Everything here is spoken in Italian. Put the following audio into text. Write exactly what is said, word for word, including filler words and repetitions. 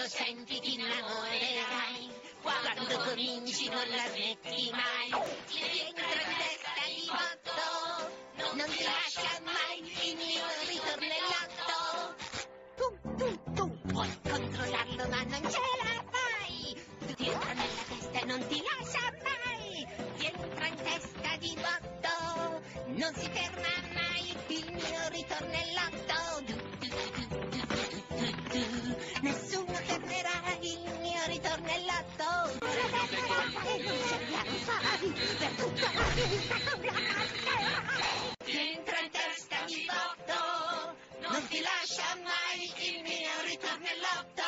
lo senti ti innamorerai, quando cominci non la smetti mai, ti entra in testa di botto, non ti lascia mai il mio ritornellotto. Tu, tu, tu vuoi controllarlo ma non ce la fai, ti entra nella testa e non ti lascia mai, ti entra in testa di botto, non si ferma mai il mio ritornellotto. Du, du, du, du, du, du, du, du. Nessuno fermerà il mio ritornellotto. E non serviamo fari per tutta la vita con la mascherina. Ti entra in testa di botto, non ti lascia mai il mio ritornellotto.